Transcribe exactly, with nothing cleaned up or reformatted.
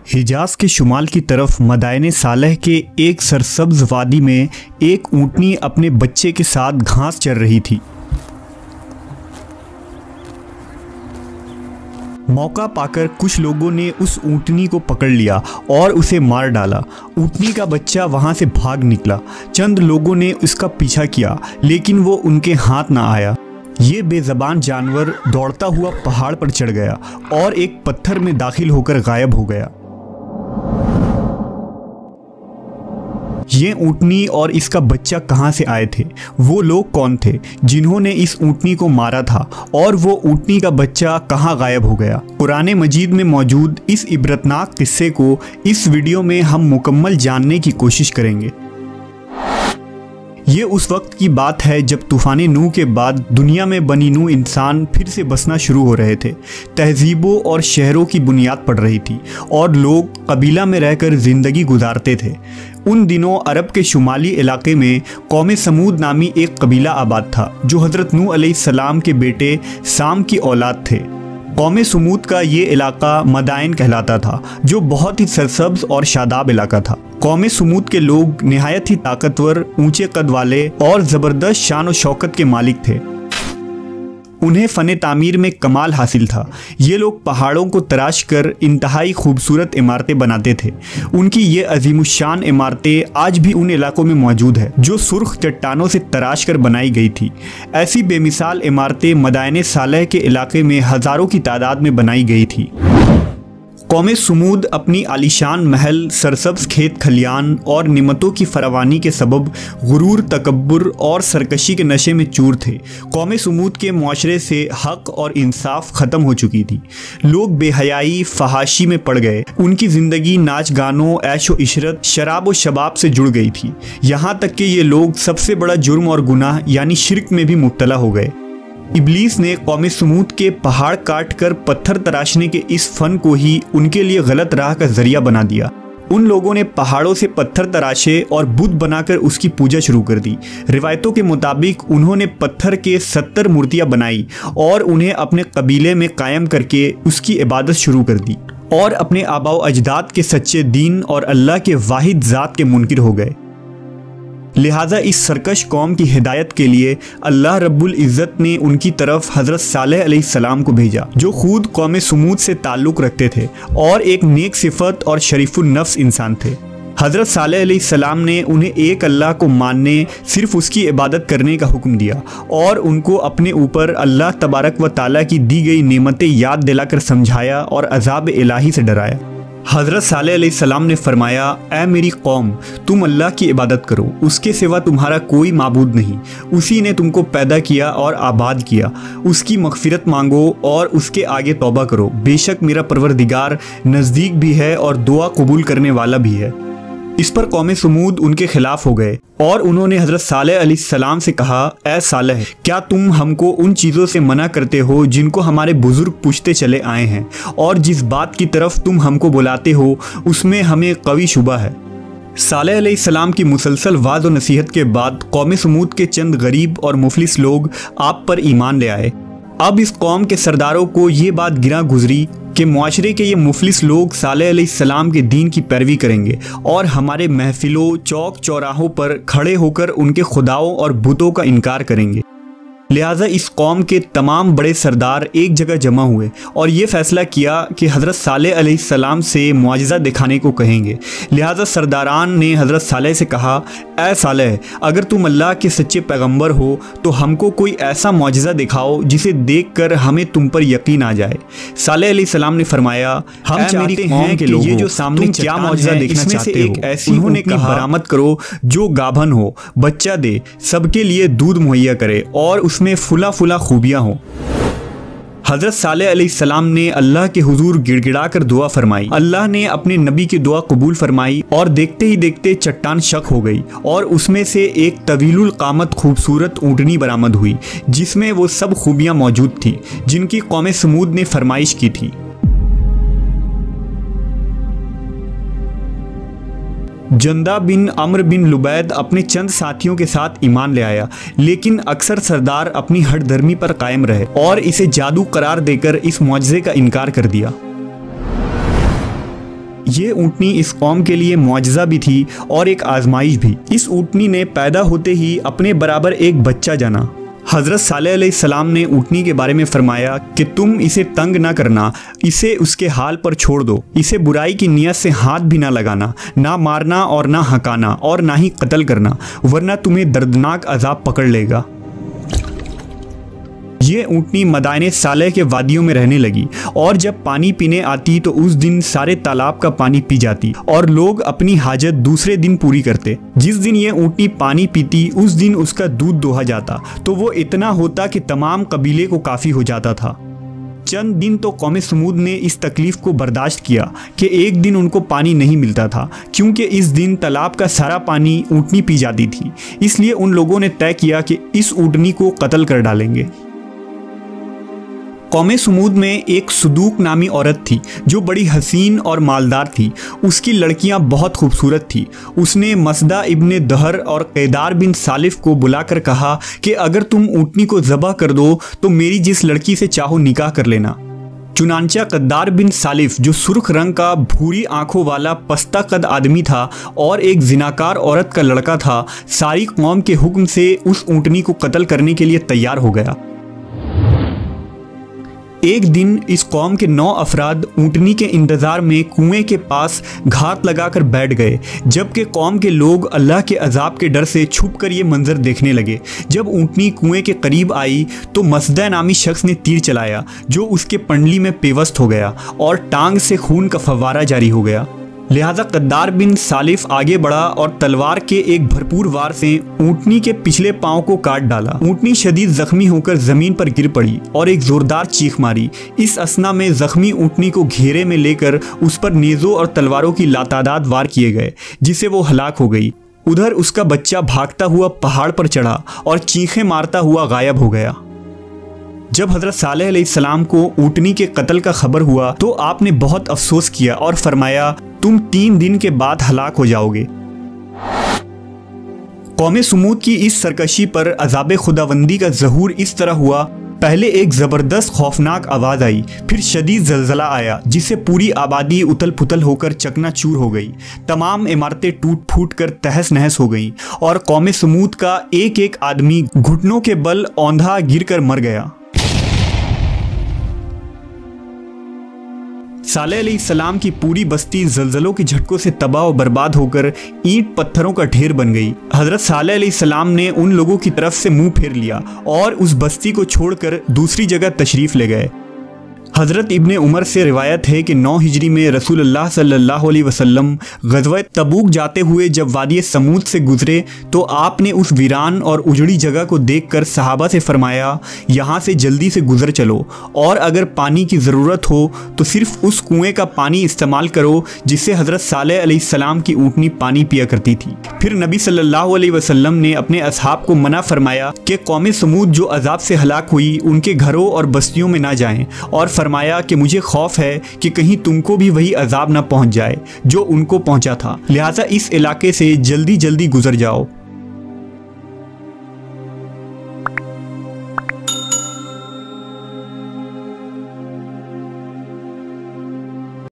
हिजाज के शुमाल की तरफ मदायने सालेह के एक सरसब्ज वादी में एक ऊँटनी अपने बच्चे के साथ घास चर रही थी। मौका पाकर कुछ लोगों ने उस ऊँटनी को पकड़ लिया और उसे मार डाला। ऊँटनी का बच्चा वहां से भाग निकला। चंद लोगों ने उसका पीछा किया, लेकिन वो उनके हाथ ना आया। ये बेज़बान जानवर दौड़ता हुआ पहाड़ पर चढ़ गया और एक पत्थर में दाखिल होकर गायब हो गया। ये ऊँटनी और इसका बच्चा कहाँ से आए थे? वो लोग कौन थे जिन्होंने इस ऊँटनी को मारा था? और वो ऊँटनी का बच्चा कहाँ गायब हो गया? कुरान मजीद में मौजूद इस इबरतनाक किस्से को इस वीडियो में हम मुकम्मल जानने की कोशिश करेंगे। ये उस वक्त की बात है जब तूफ़ान नूह के बाद दुनिया में बनी नूह इंसान फिर से बसना शुरू हो रहे थे। तहजीबों और शहरों की बुनियाद पड़ रही थी और लोग कबीला में रहकर ज़िंदगी गुजारते थे। उन दिनों अरब के शुमाली इलाके में कौम समूद नामी एक कबीला आबाद था जो हज़रत नूह अलैहिस्सलाम के बेटे साम की औलाद थे। कौम समूद का ये इलाका मदायन कहलाता था, जो बहुत ही सरसब्ज और शादाब इलाका था। कौम समूद के लोग निहायत ही ताकतवर, ऊंचे कद वाले और ज़बरदस्त शान व शौकत के मालिक थे। उन्हें फ़न तामीर में कमाल हासिल था। ये लोग पहाड़ों को तराश कर इंतहाई खूबसूरत इमारतें बनाते थे। उनकी ये अजीमुशान इमारतें आज भी उन इलाकों में मौजूद है जो सुर्ख चट्टानों से तराश कर बनाई गई थी। ऐसी बेमिसाल इमारतें मदायने सालेह के इलाके में हज़ारों की तादाद में बनाई गई थी। कौम समूद अपनी आलीशान महल, सरसब्ज खेत खलियान और निमतों की फरावानी के सबब गुरूर, तकब्बुर और सरकशी के नशे में चूर थे। कौम समूद के मुआशरे से हक और इंसाफ ख़त्म हो चुकी थी। लोग बेहयाई, फहाशी में पड़ गए। उनकी ज़िंदगी नाच गानों, ऐशो इशरत, शराब व शबाब से जुड़ गई थी। यहाँ तक कि ये लोग सबसे बड़ा जुर्म और गुनाह यानी शिर्क में भी मुब्तला हो गए। इब्लीस ने कौम समूद के पहाड़ काट कर पत्थर तराशने के इस फन को ही उनके लिए गलत राह का जरिया बना दिया। उन लोगों ने पहाड़ों से पत्थर तराशे और बुत बनाकर उसकी पूजा शुरू कर दी। रिवायतों के मुताबिक उन्होंने पत्थर के सत्तर मूर्तियां बनाई और उन्हें अपने कबीले में कायम करके उसकी इबादत शुरू कर दी और अपने आबाओ अजदाद के सच्चे दीन और अल्लाह के वाहिद ज़ात के मुनकिर हो गए। लिहाजा इस सरकश कौम की हिदायत के लिए अल्लाह रब्बुल इज़्ज़त ने उनकी तरफ हज़रत सालेह अलैहिस्सलाम को भेजा, जो खुद कौम समूद से ताल्लुक़ रखते थे और एक नेक सिफत और शरीफुल नफ्स इंसान थे। हज़रत सालेह अलैहिस्सलाम ने उन्हें एक अल्लाह को मानने, सिर्फ उसकी इबादत करने का हुक्म दिया और उनको अपने ऊपर अल्लाह तबारक व ताला की दी गई नेमतें याद दिलाकर समझाया और अज़ाब इलाही से डराया। हज़रत सालेह अलैहिस्सलाम ने फरमाया, ऐ मेरी कौम, तुम अल्लाह की इबादत करो, उसके सिवा तुम्हारा कोई माबूद नहीं। उसी ने तुमको पैदा किया और आबाद किया। उसकी मग़फ़िरत मांगो और उसके आगे तौबा करो। बेशक मेरा परवरदिगार नज़दीक भी है और दुआ कबूल करने वाला भी है। इस पर कौम समूद उनके खिलाफ हो गए और उन्होंने हज़रत सालेह अलैहिस्सलाम से कहा, ऐ सालेह, क्या तुम हमको उन चीज़ों से मना करते हो जिनको हमारे बुज़ुर्ग पूछते चले आए हैं, और जिस बात की तरफ तुम हमको बुलाते हो उसमें हमें कवी शुबा है। सालेह अलैहिस्सलाम की मुसलसल वाज़ व नसीहत के बाद कौम समूद के चंद गरीब और मुफलिस लोग आप पर ईमान ले आए। अब इस कौम के सरदारों को ये बात गिरा गुजरी कि मुआशरे के ये मुफलिस लोग सालेह अलैहिस्सलाम के दीन की पैरवी करेंगे और हमारे महफिलों, चौक चौराहों पर खड़े होकर उनके खुदाओं और बुतों का इनकार करेंगे। लिहाजा इस कौम के तमाम बड़े सरदार एक जगह जमा हुए और ये फ़ैसला किया कि हज़रत सालेह अलैहिस्सलाम से मुआजिज़ा दिखाने को कहेंगे। लिहाजा सरदारान ने हज़रत सालेह से कहा, ऐ सालेह, अगर तुम अल्लाह के सच्चे पैगंबर हो तो हमको कोई ऐसा मुआजिज़ा दिखाओ जिसे देखकर हमें तुम पर यकीन आ जाए। सालेह अलैहिस्सलाम ने फरमाया, हम चाहते हैं कि ये जो सामने क्या मुआजिज़ा देखना चाहते हो, ऐसी उन्होंने कहा बरामद करो जो गाभन हो, बच्चा दे, सबके लिए दूध मुहैया करे और उसमें फुला फुला खूबियाँ हों। हज़रत सालेह अलैहिस्सलाम ने अल्लाह के हुजूर गिड़गिड़ा कर दुआ फरमाई। अल्लाह ने अपने नबी की दुआ कबूल फरमाई और देखते ही देखते चट्टान शक हो गई और उसमें से एक तवीलुल कामत खूबसूरत ऊँटनी बरामद हुई, जिसमें वो सब खूबियाँ मौजूद थी जिनकी कौम समूद ने फरमाइश की थी। जंदा बिन अम्र बिन लुबैद अपने चंद साथियों के साथ ईमान ले आया, लेकिन अक्सर सरदार अपनी हठधर्मी पर कायम रहे और इसे जादू करार देकर इस मुआजिज़े का इनकार कर दिया। ये ऊँटनी इस कौम के लिए मुआजिज़ा भी थी और एक आजमाइश भी। इस ऊँटनी ने पैदा होते ही अपने बराबर एक बच्चा जाना। हज़रत सालेह अलैहिस्सलाम ने ऊँटनी के बारे में फरमाया कि तुम इसे तंग ना करना, इसे उसके हाल पर छोड़ दो, इसे बुराई की नीयत से हाथ भी ना लगाना, ना मारना और ना हकाना और ना ही कत्ल करना, वरना तुम्हें दर्दनाक अजाब पकड़ लेगा। ये ऊँटनी मदाइने सालेह के वादियों में रहने लगी और जब पानी पीने आती तो उस दिन सारे तालाब का पानी पी जाती और लोग अपनी हाजत दूसरे दिन पूरी करते। जिस दिन ये ऊँटनी पानी पीती उस दिन उसका दूध दोहा जाता तो वो इतना होता कि तमाम कबीले को काफ़ी हो जाता था। चंद दिन तो कौम समूद ने इस तकलीफ को बर्दाश्त किया कि एक दिन उनको पानी नहीं मिलता था, क्योंकि इस दिन तालाब का सारा पानी ऊँटनी पी जाती थी। इसलिए उन लोगों ने तय किया कि इस ऊँटनी को कत्ल कर डालेंगे। कौम समूद में एक सदूक नामी औरत थी जो बड़ी हसीन और मालदार थी। उसकी लड़कियां बहुत खूबसूरत थी। उसने मसदा इब्ने दहर और कैदार बिन सालिफ को बुलाकर कहा कि अगर तुम ऊँटनी को ज़बह कर दो तो मेरी जिस लड़की से चाहो निकाह कर लेना। चुनांचा कद्दार बिन सालिफ, जो सुर्ख रंग का भूरी आंखों वाला पस्ता कद आदमी था और एक जिनाकार औरत का लड़का था, सारी कौम के हुक्म से उस ऊँटनी को कत्ल करने के लिए तैयार हो गया। एक दिन इस कौम के नौ अफराद ऊँटनी के इंतज़ार में कुएं के पास घात लगाकर बैठ गए, जबकि कौम के लोग अल्लाह के अजाब के डर से छुपकर ये मंजर देखने लगे। जब ऊँटनी कुएं के करीब आई तो मसदा नामी शख्स ने तीर चलाया जो उसके पंडली में पेवस्त हो गया और टांग से खून का फव्वारा जारी हो गया। लिहाजा कद्दार बिन सालिफ आगे बढ़ा और तलवार के एक भरपूर वार से ऊँटनी के पिछले पांव को काट डाला। ऊँटनी शदीद जख्मी होकर जमीन पर गिर पड़ी और एक जोरदार चीख मारी। इस असना में जख्मी ऊँटनी को घेरे में लेकर उस पर नेज़ों और तलवारों की लातादाद वार किए गए, जिससे वो हलाक हो गई। उधर उसका बच्चा भागता हुआ पहाड़ पर चढ़ा और चीखें मारता हुआ गायब हो गया। जब हज़रत सालेह अलैहिस्सलाम को ऊँटनी के कत्ल का खबर हुआ तो आपने बहुत अफसोस किया और फरमाया, तुम तीन दिन के बाद हलाक हो जाओगे। कौम समूद की इस सरकशी पर अज़ाब खुदावंदी का ज़हूर इस तरह हुआ, पहले एक ज़बरदस्त खौफनाक आवाज़ आई, फिर शदीद ज़लज़ला आया जिससे पूरी आबादी उथल पुथल होकर चकनाचूर हो गई। तमाम इमारतें टूट फूट कर तहस नहस हो गईं और कौम समूद का एक एक आदमी घुटनों के बल औंधा गिर कर मर गया। सालेह अलैहिस्सलाम की पूरी बस्ती ज़लज़लों के झटकों से तबाह और बर्बाद होकर ईंट पत्थरों का ढेर बन गई। हज़रत सालेह अलैहिस्सलाम ने उन लोगों की तरफ से मुंह फेर लिया और उस बस्ती को छोड़कर दूसरी जगह तशरीफ़ ले गए। हज़रत इब्ने उमर से रिवायत है कि नौ हिजरी में रसूलुल्लाह सल्लल्लाहु अलैहि वसल्लम ग़ज़वा तबूक जाते हुए जब वादी समूद से गुज़रे तो आपने उस वीरान और उजड़ी जगह को देखकर सहाबा से फरमाया, यहाँ से जल्दी से गुज़र चलो और अगर पानी की ज़रूरत हो तो सिर्फ़ उस कुएं का पानी इस्तेमाल करो जिससे हज़रत सालेह अलैहिस्सलाम की ऊँटनी पानी पिया करती थी। फिर नबी सल्लल्लाहु अलैहि वसल्लम ने अपने असहाब को मना फरमाया कि कौम समूद जो अजाब से हलाक हुई उनके घरों और बस्तियों में ना जाएं और फरमाया कि मुझे खौफ है कि कहीं तुमको भी वही अजाब ना पहुंच जाए जो उनको पहुंचा था, लिहाजा इस इलाके से जल्दी जल्दी गुजर जाओ।